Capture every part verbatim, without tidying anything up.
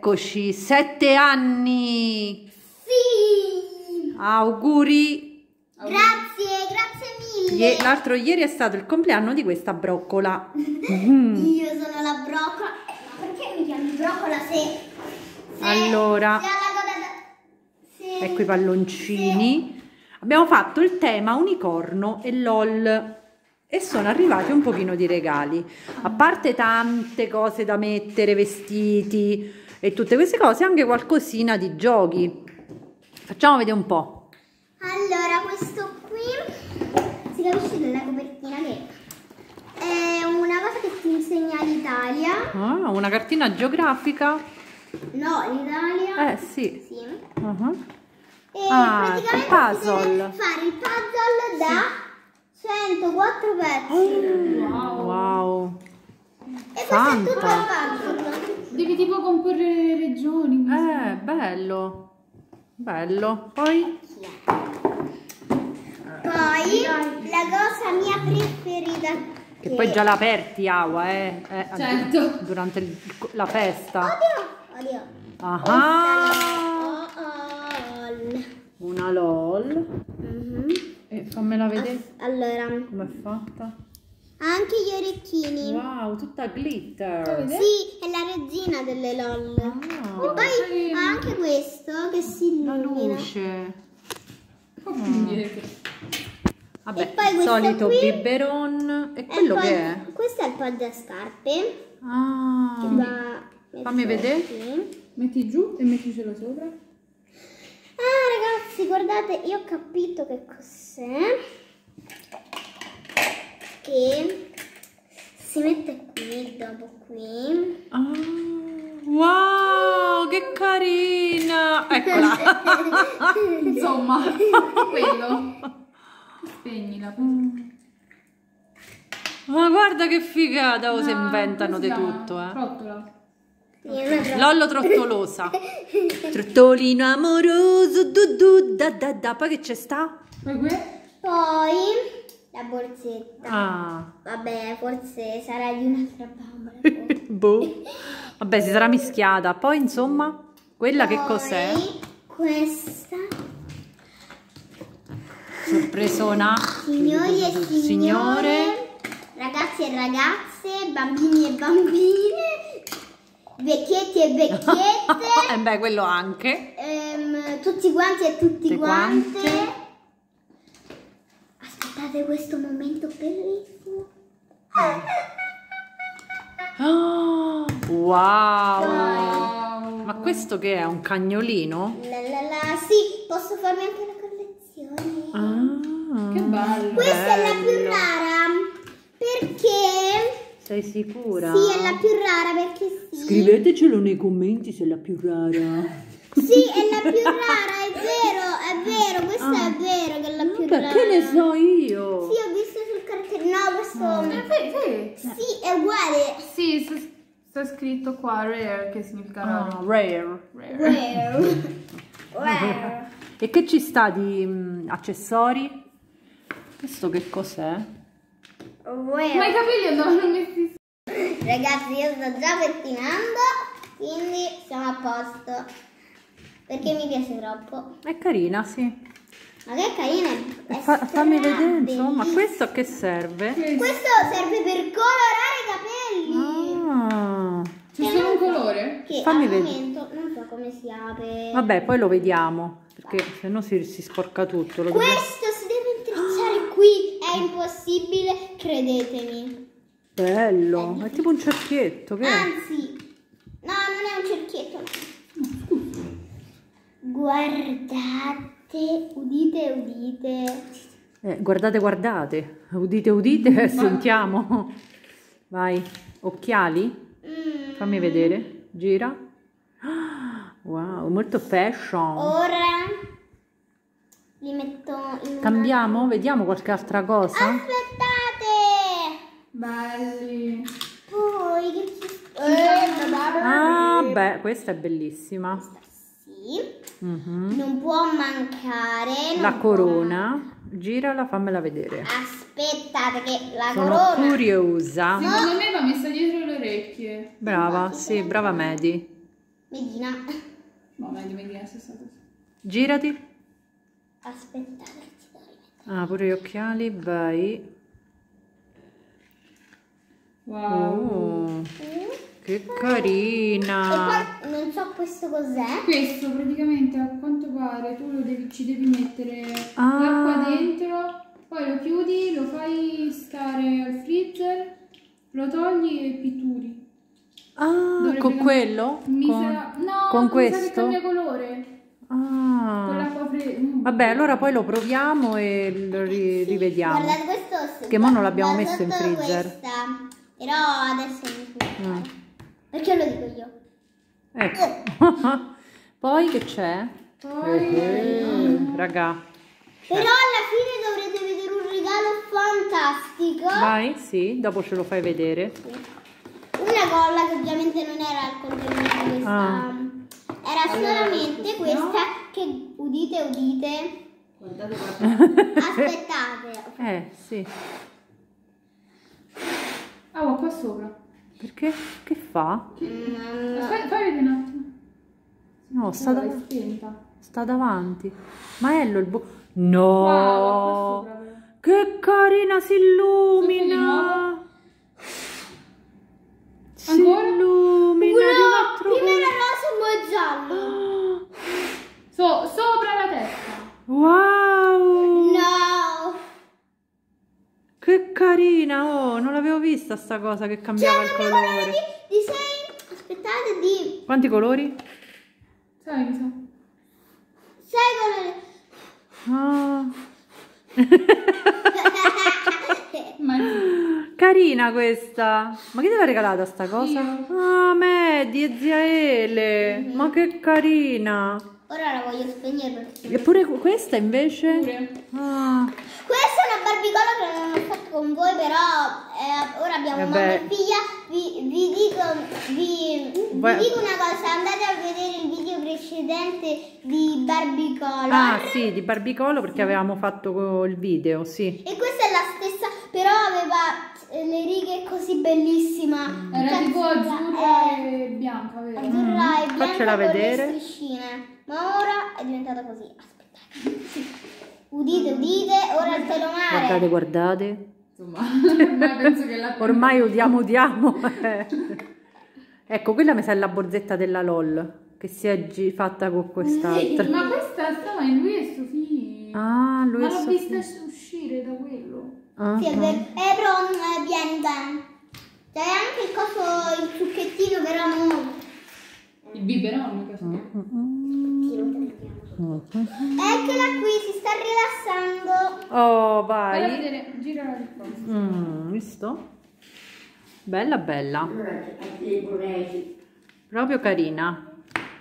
Eccoci, sette anni! Sì! Auguri! Grazie, grazie mille! L'altro ieri è stato il compleanno di questa broccola. Io sono la broccola. Ma perché mi chiami broccola se... se allora, se alla coda da... se... ecco i palloncini. Se... Abbiamo fatto il tema unicorno e LOL. E sono arrivati un pochino di regali, a parte tante cose da mettere, vestiti e tutte queste cose, anche qualcosina di giochi. Facciamo vedere un po'. Allora, questo qui si capisce dalla copertina che è una cosa che ti insegna l'Italia. Ah, una cartina geografica. No, l'Italia. Eh sì. Sì. Uh-huh. E ah, praticamente puzzle. si deve fare il puzzle da sì. centoquattro pezzi. Oh, wow. wow. E questo è tutto il puzzle. Devi tipo comporre le regioni. Eh, bello. Bello. Poi? Poi la cosa mia preferita. Che, che poi già l'ha aperti Aua, eh. eh certo. Durante il, la festa. Oddio, oddio. Ah. LOL. Una LOL. Mm-hmm. E fammela vedere. Allora. Com'è fatta? Ha anche gli orecchini. Wow, tutta glitter. Sì, è la regina delle LOL. Ah, e poi ha anche questo che si illumina. La luce. Mm. Vabbè, e poi il solito qui, biberon. E quello e poi, che è? Questo è il poggiascarpe. Ah, Che va fammi vedere. qui. Metti giù e metticelo sopra. Ah ragazzi, guardate, io ho capito che cos'è. Che si mette qui, dopo qui. Ah, wow, che carina! Eccola. Insomma, quello. Spegnila. Ma guarda che figata, o no, si inventano di tutto, eh. Trottola. Lollo trottolosa. Trottolino amoroso, du du da da da. Poi che c'è sta? Poi Poi la borsetta. Ah. Vabbè, forse sarà di un'altra bambola. Boh. Vabbè, si sarà mischiata. Poi, insomma, quella Poi, che cos'è? Questa. Sorpresona. Signori e signore, signore. Ragazzi e ragazze, bambini e bambine, vecchietti e vecchiette. E beh, quello anche. Ehm, tutti quanti e tutti Tutte quante. quante. Aspettate questo momento bellissimo. Oh, wow. wow. Ma questo che è? Un cagnolino? La la la, sì, posso farmi anche la collezione. Ah, che bello. Questa bello. è la più rara perché... Sei sicura? Sì, è la più rara perché sì. Scrivetecelo nei commenti se è la più rara. Sì, è la più rara, è vero, è vero, questo Ah. è vero che è la più Beh, rara. che ne so io? Sì, ho visto sul cartellino. No, questo... Eh, sì, sì. Sì, è uguale. Sì, sta- sta scritto qua rare, che significa raro. Ah, rare. Rare. Rare. Rare. E che ci sta di mm, accessori? Questo che cos'è? Ma i Rare. capelli andavano messi. Ragazzi, io sto già pettinando, quindi siamo a posto. Perché mi piace troppo. È carina, sì. Ma che carina è. E fa- fammi vedere, insomma, bellissima. questo a che serve? Questo serve per colorare i capelli. Ah. C'è solo un colore? Che Fammi al vedere. momento non so come si apre. Vabbè, poi lo vediamo, perché se no si, si sporca tutto. Lo dobbiamo- Questo si deve intrecciare qui, è impossibile, credetemi. Bello, è tipo un cerchietto, che è? Anzi, no, non è un cerchietto. Guardate, udite, udite. Eh, guardate, guardate, udite, udite, e sentiamo. Vai, occhiali? Mm. Fammi vedere, gira. Ah, wow, molto fashion. Ora li metto in una... Cambiamo? Vediamo qualche altra cosa? Aspettate! Belli. Poi che ci eh, Ah, beh, questa è bellissima. sì. Mhm. Non può mancare non La può corona, girala, fammela vedere. Aspettate che la Sono corona... curiosa. Secondo me va messa dietro le orecchie. Brava, sì, brava Medi. Medina. No, meglio Medina è la stessa cosa. Girati. Aspettate, ci devo rimettere. Ah, pure gli occhiali, vai. Wow. Oh, che E carina. poi non so questo cos'è. Questo praticamente a quanto pare tu lo devi, ci devi mettere Ah. l'acqua dentro, poi lo chiudi, lo fai stare al freezer, lo togli e pitturi. Ah, Dovrebbe con cambiare- quello? Mi Con, sa- no, con mi sa questo? che cambia colore. Ah. Con l'acqua fredda. Vabbè, allora poi lo proviamo e lo ri- rivediamo. Guardate questo. Che mo non l'abbiamo va messo in sotto freezer. Questa. Però adesso non Ah. so. Perché lo dico io. Ecco. Poi che c'è? Poi Eh, raga. Però alla fine dovrete vedere un regalo fantastico. Vai, sì, dopo ce lo fai vedere. Una colla che ovviamente non era il contenuto di questa. Ah. Era Allora, solamente questo questa che udite, udite. guardate, guardate. Aspettate. Eh, sì. Ah, oh, qua sopra. Perché? Che fa? Mm, Aspetta, fai vedere un attimo. No, sta, Oh, da- è spenta. sta davanti. Maello il bu... No! Wow, qua sopra, però. Che carina, si illumina! Si Ancora? illumina di un altro prima era colore. rosa e poi giallo. So, sopra la testa. Wow! No. Che carina! Oh, non l'avevo vista sta cosa che cambiava il Cambiamo colore colore. di, di sei. Aspettate di Quanti colori? Sai che so? sei colori. Ah. Ma Carina questa. Ma chi te l'ha regalata sta cosa? Io. Ah, Medi e zia Ele. Ma che carina. Ora la voglio spegnere perché. Eppure questa invece? pure. Ah. Questa è una barbicola che non ho fatto con voi, però eh, ora abbiamo mamma Vabbè. e figlia. Vi, vi dico, vi, vi Beh. dico una cosa, andate a vedere il video precedente di Barbicola. Ah, sì, di Barbicolo perché avevamo fatto il video, sì. E questa è la stessa, però aveva eh, le righe così bellissima. Era Cazzo, tipo azzurra eh, e bianca, vero? azzurra e bianca Faccela con vedere. le striscine. Ma ora è diventata così. Aspettate. Sì. Udite, udite, ora il telomare. Guardate, guardate. Insomma, ma penso che la Ormai udiamo, udiamo. Ecco, quella mi sa la borsetta della LOL che si è gi- fatta con quest'altra. Ma questa stava in lui e Sofì. Ah, lui Ma è l'ho Sofì. vista uscire da quello. Ah, Sì, è ah. vero. Eh, però eh, vieni bene. C'è anche il coso, il succhettino, però no. Il biberon, che so. Sì, lo prendiamo. Eccola qui, si sta rilassando. Oh, Vai a vai. vedere, girala di qua. Mm, visto? Bella, bella. Proprio carina.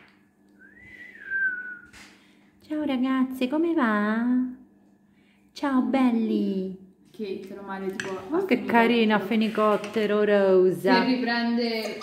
Ciao ragazze, come va? Ciao belli. Che te lo male tipo. Oh, che carina, fenicottero Che rosa. riprende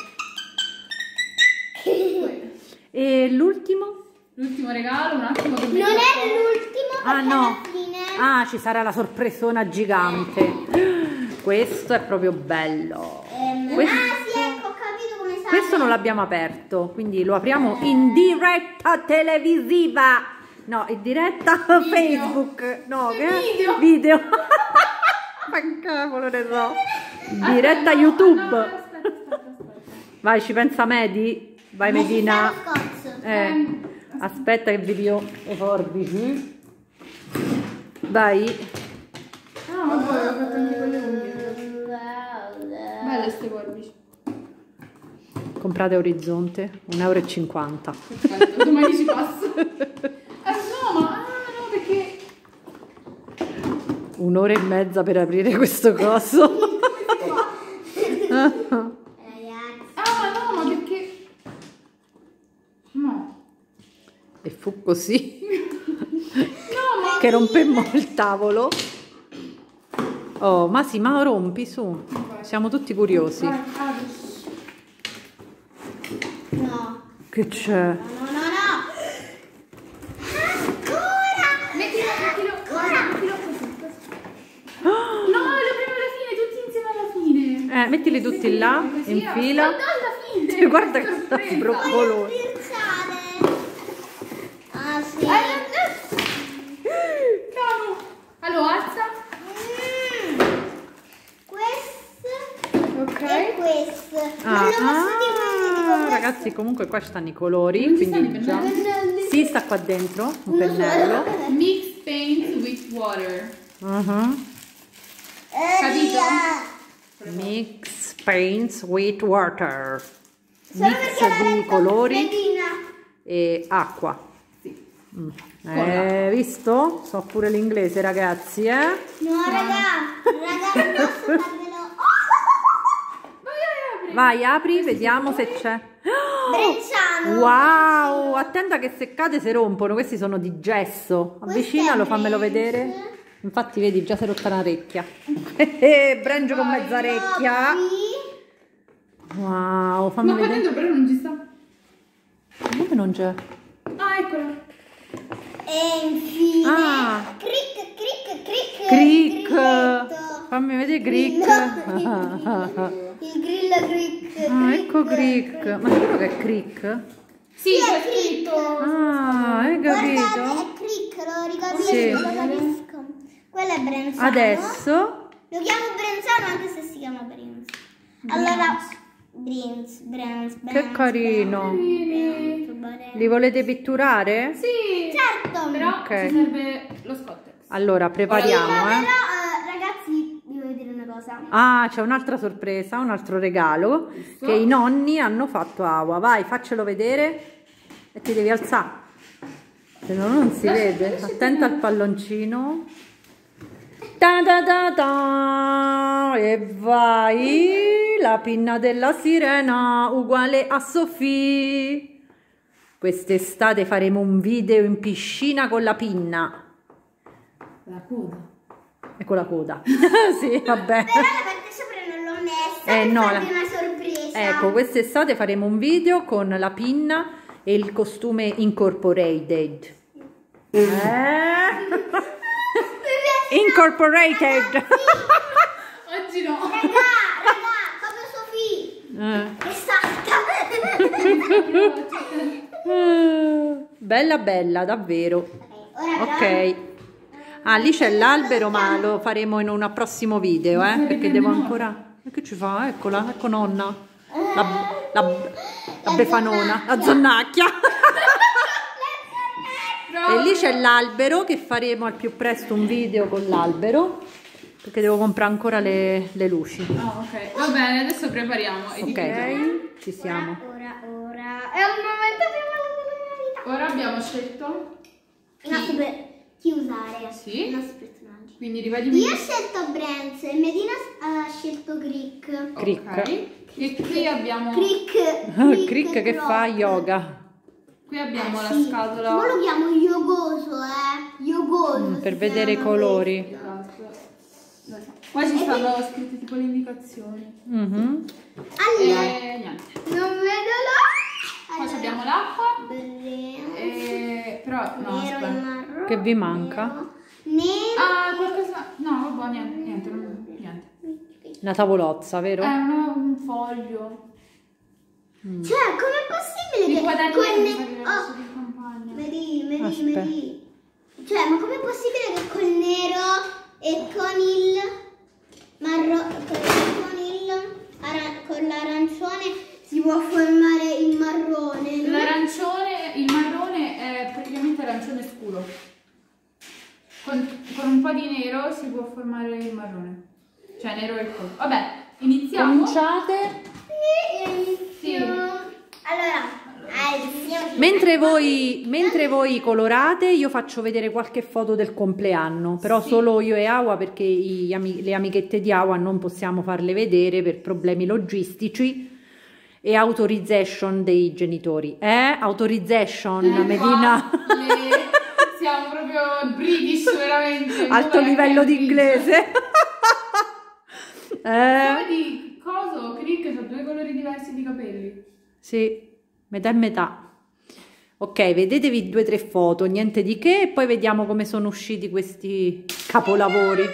E l'ultimo? l'ultimo regalo, un attimo che Non è l'ultimo, Ah perché no. alla fine. Ah, ci sarà la sorpresona gigante. Questo è proprio bello. Ehm, Questo- Ah, sì, ecco, ho capito come sa. Questo non l'abbiamo aperto, quindi lo apriamo in diretta televisiva. No, in diretta Facebook. No, che Video. video. Ma cavolo ne so. In diretta Aspetta, no, YouTube. no, aspetta, aspetta, aspetta. Vai, ci pensa Medi. Vai Medina. Sta lo scotch. Eh, aspetta che vi dio le forbici. Vai. Ah, ma poi ho fatto anche con le unghie. Wow. Belle ste forbici. Comprate Orizzonte, un euro e cinquanta. Perfetto, domani ci passo. Eh, no, ma ah, no, perché Un'ora e mezza per aprire questo coso. Ragazzi. ah, ma no, ma perché no. E fu così No, ma che rompemmo il tavolo. Oh, ma sì, ma rompi su. Siamo tutti curiosi. Vai, apri. No. Che c'è? No, no, no. Ancora. Mettilo, mettilo, guarda, mettilo così. così. No, lo prendo alla fine, tutti insieme alla fine. Eh, mettili tutti là, Così, in fila. Guarda alla fine. Guarda che sta Sorpresa. sbroccolosa. Il comunque qua stanno i colori. Non ci stanno i quindi già... pennelli? Sì, sta qua dentro un pennello. Mix paint with water. Mhm. Capito? Mix paints with water. Solo Mix perché l'ha di detto colori Medina. e acqua. Sì. Mm. Eh, visto? So pure l'inglese, ragazzi, eh? No, raga, raga, non posso farvelo. Vai, apri, vediamo se c'è. Bresciano. Wow, attenta che seccate si rompono, questi sono di gesso. Avvicinalo, fammelo vedere. Infatti, vedi, già si è rotta un'orecchia. Brengio con mezza orecchia. Wow, fammi Ma qua vedere. dentro però non ci sta. Come non c'è? Ah, eccola. E infine, Ah. cric, cric, cric, Cric. grilletto. Fammi vedere Cric. Il grillo cric. Ah, ecco Cric. Ma sai che è Cric? Sì, c'è scritto. Ah, hai Guardate, capito? è cric, lo capisco, Sì. lo capisco. Quello è Brenzano. Adesso Lo chiamo Brenzano anche se si chiama Brinz. Allora, Brinz, Brinz, Brinz. che carino. Brinz, Brinz. Li volete pitturare? Sì. Certo. Però Ok. ci serve lo scottex. Allora, prepariamo, Prima eh. però, eh, ragazzi, vi voglio dire una cosa. Ah, c'è un'altra sorpresa, un altro regalo Visto? che i nonni hanno fatto a Aua. Vai, faccelo vedere e ti devi alzare. Se no non si vede. Attenta al palloncino. Ta da da da. E vai, la pinna della sirena uguale a Sofì. Quest'estate faremo un video in piscina con la pinna. La coda. Ecco la coda. Sì, vabbè. Però la parte sopra non l'ho messa Eh, per no, farvi la- una sorpresa. Ecco, quest'estate faremo un video con la pinna e il costume incorporated. Eh? Incorporated. Oggi no. Raga, raga, proprio Sofì. Eh. Esatta. Eh, Bella bella, davvero. Ora Ok. Ah, lì c'è l'albero, ma lo faremo in un prossimo video, eh? Perché devo ancora... E che ci fa? Eccola, ecco nonna. La, la, la befanona, la zonnacchia. E lì c'è l'albero che faremo al più presto un video con l'albero perché devo comprare ancora le, le luci. Ah, ok. Va bene, adesso prepariamo. Ok, ci siamo. Ora, ora. È un momento più bello della mia vita. Ora abbiamo scelto I nostri per- chi usare. Sì. I nostri personaggi. Quindi rivediamo. Io ho scelto Brenz e Medina ha scelto Crick. Crick. Ok. E qui abbiamo Crick. Crick che fa yoga. Qui abbiamo la Sì. scatola. Ma lo chiamo yogoso, eh. Yogoso. Mm, per si vedere i chiama colori. Esatto. Qua ci stanno scritte tipo le indicazioni. Mhm. questo. Allora, E niente. non vedo l'ora. Qua abbiamo l'acqua. Brenz. E... Però no, Nero e aspetta. marrone. Che vi manca? Nero. Ah, qualcosa. No, vabbè, niente, niente, non- niente. Una tavolozza, vero? È una- un foglio. Cioè, com'è possibile Il che quadernino con mi sa che ne- l'ho messo oh, di campagna. vedi, vedi, Aspetta. vedi. Cioè, ma com'è possibile che col nero e con il marro con il ara- con l'arancione si può formare il marrone? no? L'arancione, il marrone è praticamente arancione scuro. Con, con un po' di nero si può formare il marrone. Cioè nero e colpo. Vabbè, iniziamo. Cominciate. Sì. Allora, ah, iniziamo. Mentre voi, mentre voi colorate, io faccio vedere qualche foto del compleanno, però Sì. solo io e Aua, perché gli ami- le amichette di Aua non possiamo farle vedere per problemi logistici e authorization dei genitori. Eh? Authorization, Eh, Medina. qua le- Siamo proprio british veramente. Alto Dov'è livello di Cambridge? inglese. eh? Vedi, coso, Crick ha due colori diversi di capelli. Sì, metà e metà. Ok, vedetevi due o tre foto, niente di che, e poi vediamo come sono usciti questi capolavori.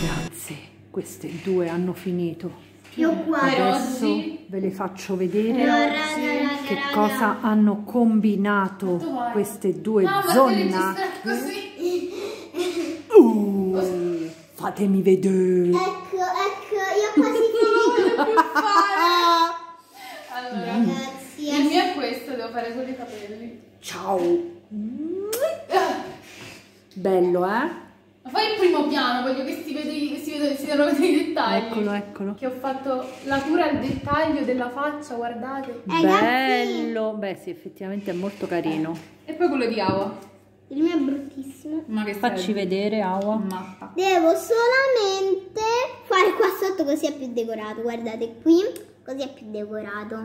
Ragazze, queste due hanno finito. Io qua. Adesso oggi- ve le faccio vedere Raga, raga, che raga. cosa hanno combinato Dov'è? queste due No, ma se zonna. registra così. Uh, fatemi vedere. Ecco, ecco, io quasi finito. Allora, Ragazzi, il mio è questo, devo fare solo i capelli. Ciao. Bello, eh? Ma fai il primo piano, voglio che si, vede, si, vede, si vedano vedere i dettagli. Eccolo, eccolo. Che ho fatto la cura al dettaglio della faccia, guardate. Bello. Beh, sì, effettivamente è molto carino. E poi quello di Awa. il mio è bruttissimo. Ma che Facci serve? vedere, Awa. Mappa. Devo solamente fare qua sotto così è più decorato. Guardate qui, così è più decorato.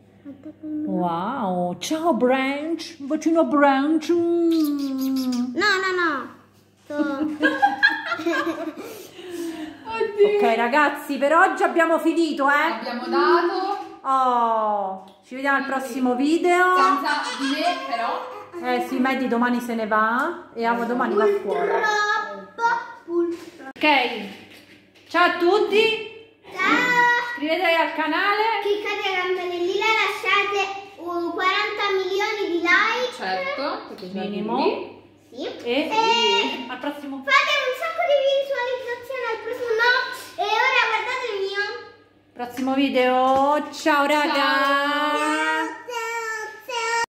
Wow. Ciao, Branch. Un bacino a Branch. Mm. No, no, no. So- Oddio. Ok, ragazzi, per oggi abbiamo finito, eh? Abbiamo dato Oh, ci vediamo al prossimo video. senza di me, però. Eh sì, Medi domani se ne va e Awa domani va fuori. Purtroppo, purtroppo. Ok, ciao a tutti, Ciao. iscrivetevi al canale. Cliccate la campanellina, lasciate uh, quaranta milioni di like. Certo, perché c'è Minimo. lui. Sì. E E al prossimo. fate un sacco di visualizzazioni al prossimo no. E ora guardate il mio. Prossimo video. Ciao raga. Ciao.